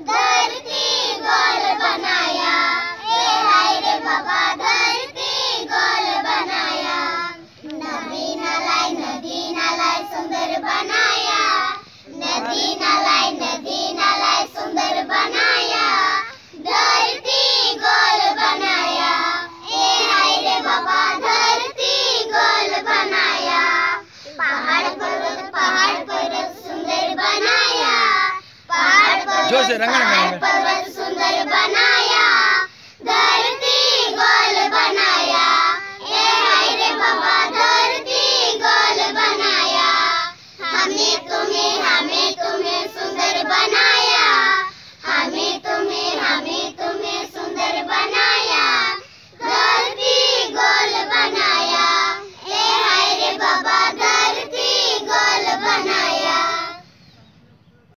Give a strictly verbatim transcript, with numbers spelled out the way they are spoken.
धरती गोल बनाया, ए हाय रे बाबा धरती गोल बनाया। नदी नालाय नदी नालाय सुंदर बनाया, नदी नालाय नदी नालाय सुंदर बनाया। धरती गोल बनाया, ए हाय रे बाबा धरती गोल बनाया। पहाड़ पर्वत पहाड़ पर्वत सुंदर बनाया, पहाड़ पर्वत पहाड़ पर्वत सुंदर बनाया।